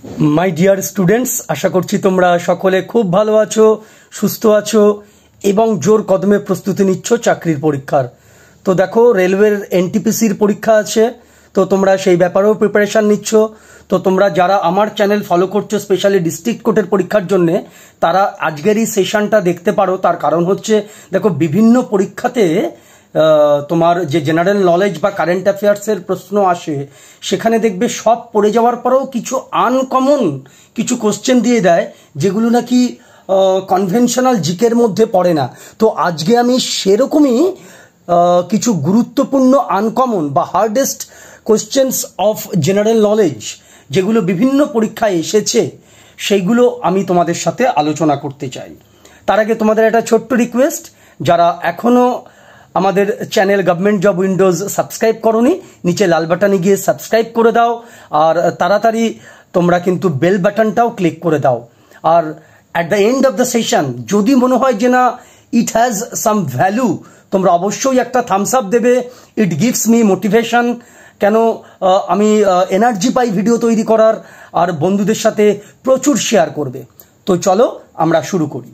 My dear students आशा करছি তোমরা সকলে খুব ভালো আছো, সুস্থ আছো এবং জোর কদমে প্রস্তুতি নিচ্ছ চাকরির পরীক্ষার। তো দেখো রেলওয়ের এনটিপিসির পরীক্ষা আছে, তো তোমরা সেই ব্যাপারেও প্রিপারেশন নিচ্ছ। তো তোমরা যারা আমার চ্যানেল ফলো করছো স্পেশালি ডিস্ট্রিক্ট কোর্টের পরীক্ষার জন্য, তারা আজকের এই সেশনটা দেখতে পারো। তার কারণ হচ্ছে দেখো বিভিন্ন পরীক্ষাতে তোমার যে জেনারেল নলেজ বা কারেন্ট অ্যাফেয়ার্সের প্রশ্ন আসে, সেখানে দেখবে সব পড়ে যাওয়ার পরেও কিছু আনকমন কিছু কোশ্চেন দিয়ে দেয় যেগুলো নাকি কনভেনশনাল জিকের মধ্যে পড়ে না। তো আজকে আমি সেরকমই কিছু গুরুত্বপূর্ণ আনকমন বা hardest questions of general knowledge যেগুলো বিভিন্ন পরীক্ষায় এসেছে সেইগুলো আমি তোমাদের সাথে আলোচনা করতে চাই। তার আগে তোমাদের একটা ছোট্ট রিকোয়েস্ট, যারা এখনো আমাদের channel government job windows subscribe করোনি, নিচে লাল বাটনে গিয়ে সাবস্ক্রাইব করে দাও, আর তাড়াতাড়ি তোমরা কিন্তু বেল বাটনটাও ক্লিক করে দাও। আর at the end of the session যদি মনে হয় যে না ইট হ্যাজ সাম ভ্যালু, তোমরা অবশ্যই একটা থামস আপ দেবে। ইট গিভস মি মোটিভেশন, কেন আমি এনার্জি পাই ভিডিও তৈরি করার, আর বন্ধুদের সাথে প্রচুর শেয়ার করবে। তো চলো আমরা শুরু করি।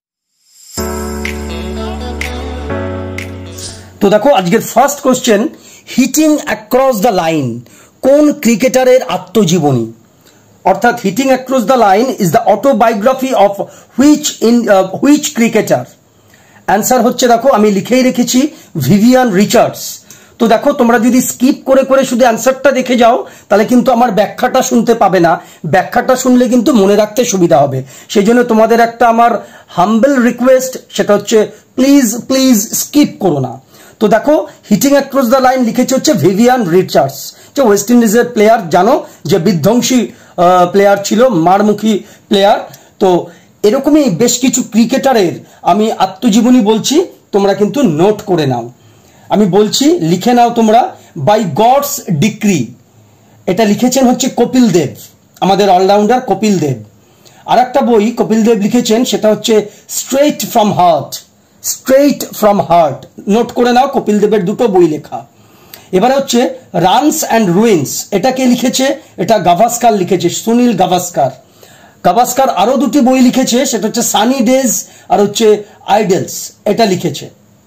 তো দেখো আজকের first question, hitting across the line কোন ক্রিকেটারের আত্মজীবনী? অর্থাৎ hitting across the line is the autobiography of which cricketer? Answer হচ্ছে দেখো আমি লিখেই রেখেছি ভিভিয়ান রিচার্ডস। তো দেখো তোমরা যদি স্কিপ করে করে শুধু অ্যান্সারটা দেখে যাও তাহলে কিন্তু আমার ব্যাখ্যাটা শুনতে পাবে না, ব্যাখ্যাটা শুনলে কিন্তু মনে রাখতে সুবিধা হবে। সেই জন্য তোমাদের একটা আমার হাম্বল রিকোয়েস্ট, সেটা হচ্ছে প্লিজ প্লিজ স্কিপ করো না। তো দেখো হিটিং অ্যাক্রস দ্য লাইন লিখেছে হচ্ছে ভিভিয়ান রিচার্ডস, যে ওয়েস্ট ইন্ডিজের প্লেয়ার, জানো যে বিধ্বংসী প্লেয়ার ছিল, মারমুখী প্লেয়ার। তো এরকমই বেশ কিছু ক্রিকেটারের আমি আত্মজীবনী বলছি, তোমরা কিন্তু নোট করে নাও। আমি বলছি লিখে নাও তোমরা। বাই গডস ডিক্রি, এটা লিখেছেন হচ্ছে কপিল দেব, আমাদের অলরাউন্ডার কপিল দেব। আর একটা বই কপিল দেব লিখেছেন, সেটা হচ্ছে straight from heart, straight from heart, note করে নাও। কপিল দেবের দুটো বই লেখা। এবারে হচ্ছে রানস অ্যান্ড রুইন্স, এটা কে লিখেছে? এটা গাভাস্কার লিখেছে, সুনীল গাভাস্কার। গাভাস্কার আরো দুটি বই লিখেছে, সেটা হচ্ছে সানি ডেজ আর হচ্ছে আইডলস, এটা লিখেছে।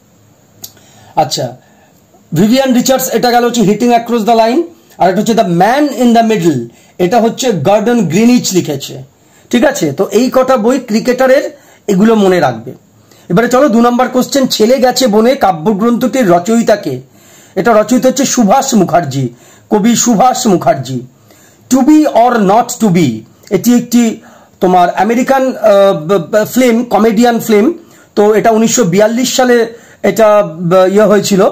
আচ্ছা, ভিভিয়ান রিচার্ডস এটা গেল হচ্ছে হিটিং অ্যাক্রস দ্য লাইন। আর এটা হচ্ছে the man in the middle, এটা হচ্ছে গর্ডন গ্রিনিচ লিখেছে। ঠিক আছে, তো এই কটা বই ক্রিকেটারের, এগুলো মনে রাখবে। এবারে চলো 2 নম্বর কোশ্চেন, ছেলে গেছে বনে কাব্যগ্রন্থটির রচয়িতাকে? এটা রচয়িতা হচ্ছে সুভাষ মুখার্জি, কবি Subhash Mukherjee. To be or not to be, এটি একটি তোমার আমেরিকান ফিল্ম, কমেডিয়ান ফিল্ম। তো এটা 1942 সালে এটা ইয়ে হয়েছিল,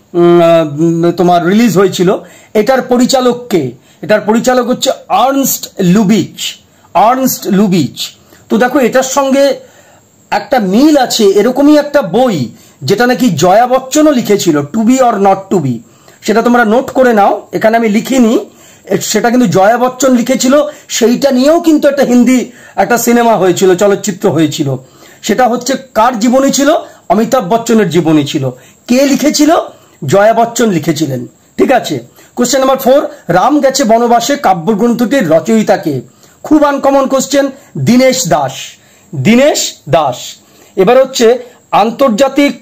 তোমার রিলিজ হয়েছিল। এটার পরিচালক কে? এটার পরিচালক হচ্ছে আর্নস্ট লুবিচ, আর্নস্ট লুবিচ। তো দেখো এটার সঙ্গে একটা মিল আছে, এরকমই একটা বই যেটা নাকি জয়া বচ্চনও লিখেছিল, to be or not to be. সেটা তোমরা নোট করে নাও, এখানে আমি লিখিনি, সেটা কিন্তু জয়া বচ্চন লিখেছিল। সেইটা নিয়েও কিন্তু একটা হিন্দি একটা সিনেমা হয়েছিল, চলচ্চিত্র হয়েছিল। সেটা হচ্ছে কার জীবনী ছিল? অমিতাভ বচ্চনের জীবনী ছিল। কে লিখেছিল? জয়া বচ্চন লিখেছিলেন। ঠিক আছে, কোশ্চেন নাম্বার 4, রাম গেছে বনবাসে কাব্যগ্রন্থটির রচয়িতাকে? খুব আনকমন কোশ্চেন, দীনেশ দাস, দীনেশ দাস। এবার হচ্ছে আন্তর্জাতিক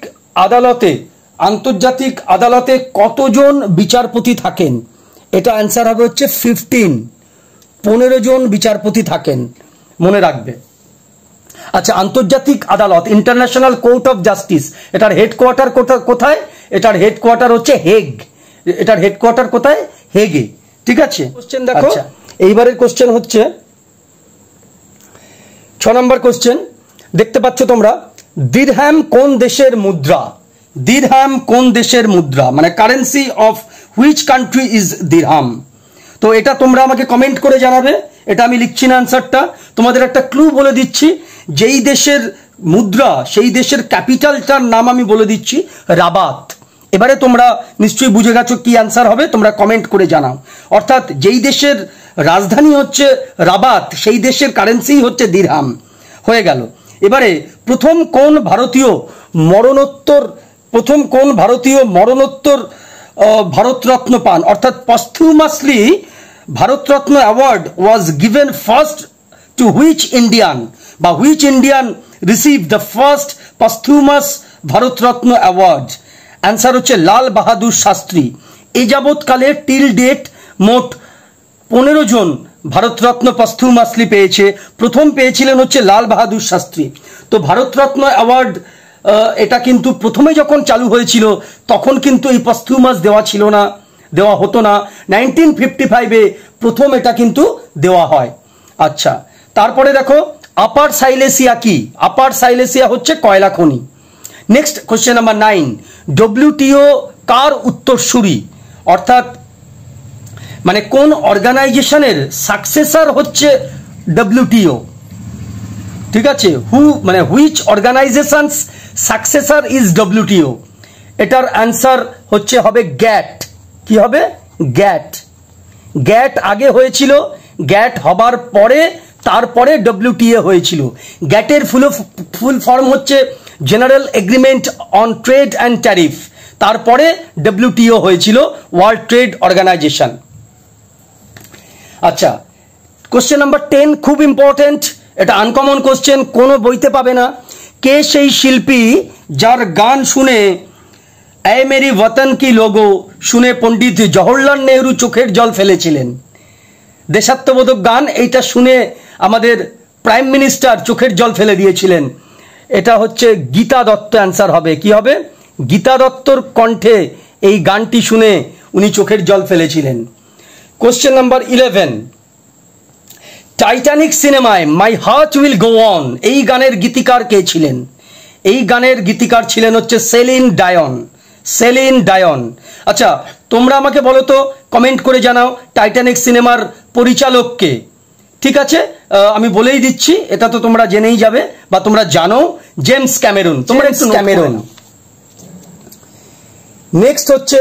আদালতে কতজন বিচারপতি থাকেন? এটা অ্যান্সার হবে হচ্ছে 15 জন বিচারপতি থাকেন, মনে রাখবে। আচ্ছা, আন্তর্জাতিক আদালত, ইন্টারন্যাশনাল কোর্ট অফ জাস্টিস, এটার হেডকোয়ার্টার কোথায়? এটার হেডকোয়ার্টার হচ্ছে হেগ। এটার হেডকোয়ার্টার কোথায়? হেগে। ঠিক আছে, কোশ্চেন দেখো। এইবারের কোশ্চেন হচ্ছে 6 নম্বর কোশ্চেন, দেখতে পাচ্ছ তোমরা, দিরহাম কোন দেশের মুদ্রা? দিরহাম কোন দেশের মুদ্রা, মানে currency of which country is dirham? তো এটা তোমরা আমাকে কমেন্ট করে জানাবে, এটা আমি লিখছি না অ্যান্সারটা। তোমাদের একটা ক্লু বলে দিচ্ছি, যেই দেশের মুদ্রা সেই দেশের ক্যাপিটালটার নাম আমি বলে দিচ্ছি, রাবাত। এবারে তোমরা নিশ্চয়ই বুঝে গেছো কি অ্যান্সার হবে, তোমরা কমেন্ট করে জানাও। অর্থাৎ যেই দেশের রাজধানী হচ্ছে রাবাত, সেই দেশের কারেন্সি হচ্ছে দিরহাম। হয়ে গেল। এবারে প্রথম কোন ভারতীয় মরণোত্তর ভারতরত্ন পান? অর্থাৎ posthumously Bharat Ratna award was given first to which Indian, বা which Indian receive the first posthumous Bharat Ratna award? Answer হচ্ছে লাল বাহাদুর শাস্ত্রী। এ যাবৎকালে টিল ডেট মোট 15 জন ভারতরত্ন পস্থুমাসলি পেয়েছে। প্রথম পেয়েছিলেন হচ্ছে লাল বাহাদুর শাস্ত্রী। তো ভারতরত্ন অ্যাওয়ার্ড এটা কিন্তু প্রথমে যখন চালু হয়েছিল তখন কিন্তু এই পস্থুমাস দেওয়া হতো না। 1955-এ প্রথম এটা কিন্তু দেওয়া হয়। আচ্ছা, তারপরে দেখো আপার সাইলেসিয়া কি? আপার সাইলেসিয়া হচ্ছে কয়লা খনি। নেক্সট কোশ্চেন নাম্বার 9, ডব্লিউটিও কার উত্তরসূরি? অর্থাৎ মানে কোন অর্গানাইজেশনের সাকসেসর হচ্ছে ডব্লিউটিও? ঠিক আছে, which organisation's successor is WTO? এটার অ্যান্সার হবে গ্যাট। কি হবে? গ্যাট। গ্যাট আগে হয়েছিল, গ্যাট হবার পরে তারপরে ডব্লিউটিএ হয়েছিল। গ্যাটের ফুল ফর্ম হচ্ছে general agreement on trade and tariff. তারপরে ডব্লিউটিও হয়েছিল, ওয়ার্ল্ড ট্রেড অর্গানাইজেশন। আচ্ছা, কোশ্চেন নাম্বার 10 খুব ইম্পর্টেন্ট, এটা আনকমন কোশ্চেন, কোনো বইতে পাবে না। কে সেই শিল্পী যার গান শুনে এ মেরি ওয়াতন কি লোগো শুনে পণ্ডিত জওহরলাল নেহরু চোখের জল ফেলেছিলেন? দেশাত্মবোধক গান, এইটা শুনে আমাদের প্রাইম মিনিস্টার চোখের জল ফেলে দিয়েছিলেন। এটা হচ্ছে গীতা দত্ত। অ্যান্সার হবে কি হবে? গীতা দত্তর কণ্ঠে এই গানটি শুনে উনি চোখের জল ফেলেছিলেন। কোশ্চেন নাম্বার 11, টাইটানিক সিনেমায় my heart will go on এই গানের গীতিকার কে ছিলেন? এই গানের গীতিকার ছিলেন হচ্ছে সেলিন ডায়ন। সেলিন ডায়ন। আচ্ছা, তোমরা আমাকে বলো তো, কমেন্ট করে জানাও টাইটানিক সিনেমার পরিচালক কে? ঠিক আছে, আমি বলেই দিচ্ছি, এটা তো তোমরা জেনেই যাবে বা তোমরা জানো, জেমস ক্যামেরন। তোমরা একটু ক্যামেরন। নেক্সট হচ্ছে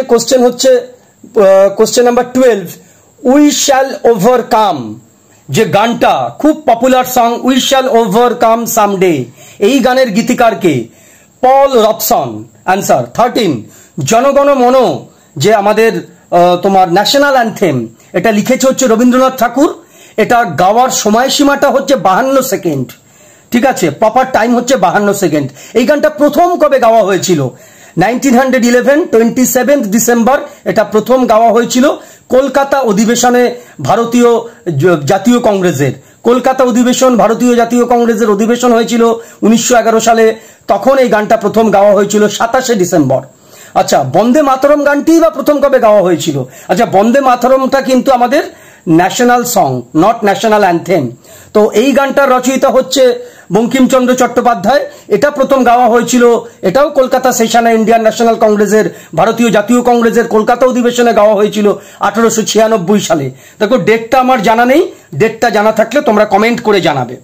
question number 12, we shall overcome যে গানটা খুব popular song, we shall overcome someday, এই গানের গীতিকার কে? পল রবসন। অ্যান্সার 13, জনগণ মন যে আমাদের তোমার ন্যাশনাল অ্যান্থেম, এটা লিখেছে হচ্ছে রবীন্দ্রনাথ ঠাকুর। এটা গাওয়ার সময়সীমাটা হচ্ছে 52 সেকেন্ড। ঠিক আছে, প্রপার টাইম হচ্ছে 52 সেকেন্ড। এই গানটা প্রথম কবে গাওয়া হয়েছিল? 1911 27 ডিসেম্বর এটা প্রথম গাওয়া হয়েছিল কলকাতা অধিবেশনে ভারতীয় জাতীয় কংগ্রেসের। কলকাতা অধিবেশন, ভারতীয় জাতীয় কংগ্রেসের অধিবেশন হয়েছিল 1911 সালে। তখন এই গানটা প্রথম গাওয়া হয়েছিল 27 ডিসেম্বর। আচ্ছা, বন্দে মাতরম গানটি বা প্রথম কবে গাওয়া হয়েছিল? আচ্ছা, বন্দে মাতরমটা কিন্তু আমাদের national song, not national anthem. তো এই গানটার রচয়িতা হচ্ছে বঙ্কিমচন্দ্র চট্টোপাধ্যায়। এটা প্রথম গাওয়া হয়েছিল, এটাও কলকাতা সেশনে ইন্ডিয়ান ন্যাশনাল কংগ্রেসের, ভারতীয় জাতীয় কংগ্রেসের কলকাতা অধিবেশনে গাওয়া হয়েছিল 1896 সালে। দেখো, ডেটটা আমার জানা নেই, ডেটটা জানা থাকলে তোমরা কমেন্ট করে জানাবে।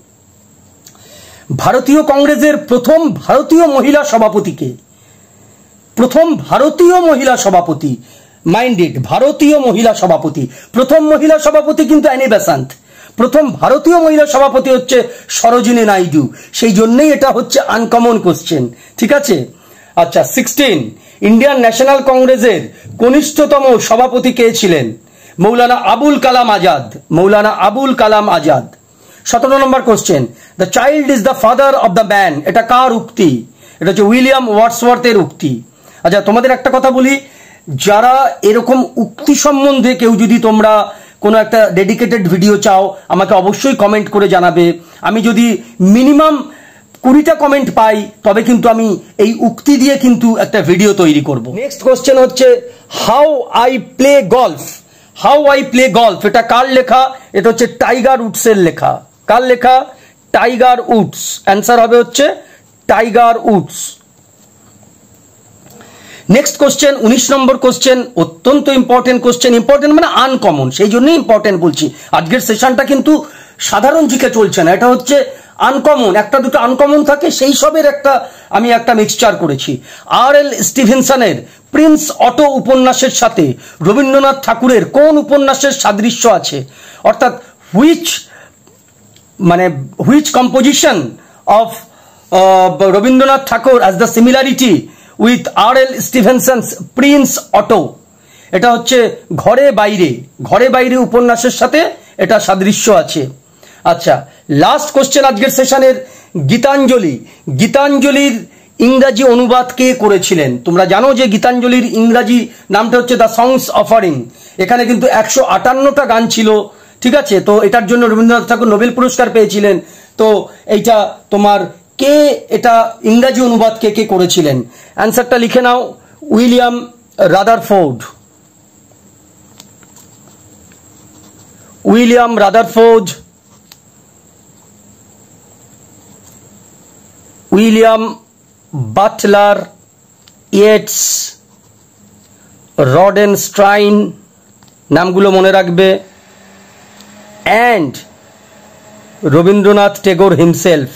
ভারতীয় কংগ্রেসের প্রথম ভারতীয় মহিলা সভাপতিকে? প্রথম ভারতীয় মহিলা সভাপতি, মাইন্ডেড, ভারতীয় মহিলা সভাপতি। প্রথম মহিলা সভাপতি কিন্তু অ্যানি বেসান্ত। প্রথম ভারতীয় মহিলা সভাপতি হচ্ছে সরোজিনী নাইডু। সেই জন্যই এটা হচ্ছে আনকমন কোশ্চেন। ঠিক আছে। আচ্ছা, 16, ইন্ডিয়ান ন্যাশনাল কংগ্রেসের কনিষ্ঠতম সভাপতি কে ছিলেন? Maulana Abul Kalam Azad. Maulana Abul Kalam Azad. 17 number question, the child is the father of the man, এটা কার উক্তি? এটা হচ্ছে উইলিয়াম ওয়ার্ডসওয়ার্থের উক্তি। আচ্ছা, তোমাদের একটা কথা বলি, যারা এরকম উক্তি সম্বন্ধে কেউ যদি তোমরা কোনো একটা ডেডিকেটেড ভিডিও চাও, আমাকে অবশ্যই কমেন্ট করে জানাবে। আমি যদি মিনিমাম 20টা কমেন্ট পাই তবে কিন্তু আমি এই উক্তি দিয়ে কিন্তু একটা ভিডিও তৈরি করব। নেক্সট কোশ্চেন হচ্ছে how I play golf. How I play golf এটা কার লেখা? এটা হচ্ছে টাইগার উডসের লেখা। কার লেখা? Tiger Woods. অ্যান্সার হবে হচ্ছে Tiger Woods. Next question 19 number question, অত্যন্ত ইম্পর্টেন্ট কোশ্চেন। ইম্পর্টেন্ট মানে আনকমন, সেই জন্যই ইম্পর্টেন্ট বলছি। আজকের সেশনটা কিন্তু সাধারণ জিকে চলছে না, এটা হচ্ছে আনকমন। একটা দুটো আনকমন থাকে, সেই সবের আমি একটা মিক্সচার করেছি। আর.এল. স্টিভেনসনের প্রিন্স অটো উপন্যাসের সাথে রবীন্দ্রনাথ ঠাকুরের কোন উপন্যাসের সাদৃশ্য আছে? অর্থাৎ which composition of Rabindranath Thakur as the similarity with R.L. Stevenson's Prince Otto? এটা হচ্ছে ঘরে বাইরে উপন্যাসের সাথে এটা সাদৃশ্য আছে। আচ্ছা, লাস্ট কোশ্চেন আজকের সেশনের, গীতাঞ্জলির ইংরাজি অনুবাদ কে করেছিলেন? তোমরা জানো যে গীতাঞ্জলির ইংরাজি নামটা হচ্ছে দ্য সংস অফারিং। এখানে কিন্তু 158টা গান ছিল, ঠিক আছে? তো এটার জন্য রবীন্দ্রনাথ ঠাকুর নোবেল পুরস্কার পেয়েছিলেন। তো এইটা তোমার কে, এটা ইংরাজি অনুবাদ কে করেছিলেন? অ্যান্সারটা লিখে নাও, William Rutherford. William Rutherford, William Butler Yeats, Rothenstein, নামগুলো মনে রাখবে, and Rabindranath Tagore himself.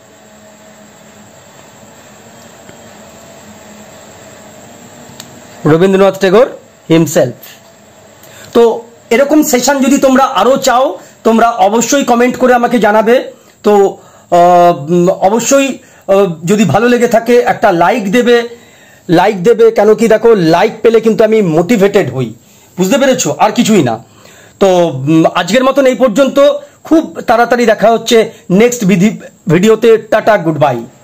Rabindranath Tagore himself. তো এরকম সেশন যদি তোমরা আরো চাও, তোমরা অবশ্যই কমেন্ট করে আমাকে জানাবে। তো অবশ্যই যদি ভালো লেগে থাকে একটা লাইক দেবে, কেন কি দেখো, লাইক পেলে কিন্তু আমি মোটিভেটেড হই, বুঝতে পেরেছো? আর কিছুই না। তো আজকের মতন এই পর্যন্ত, খুব তাড়াতাড়ি দেখা হচ্ছে নেক্সট ভিডিওতে। Tata, good by.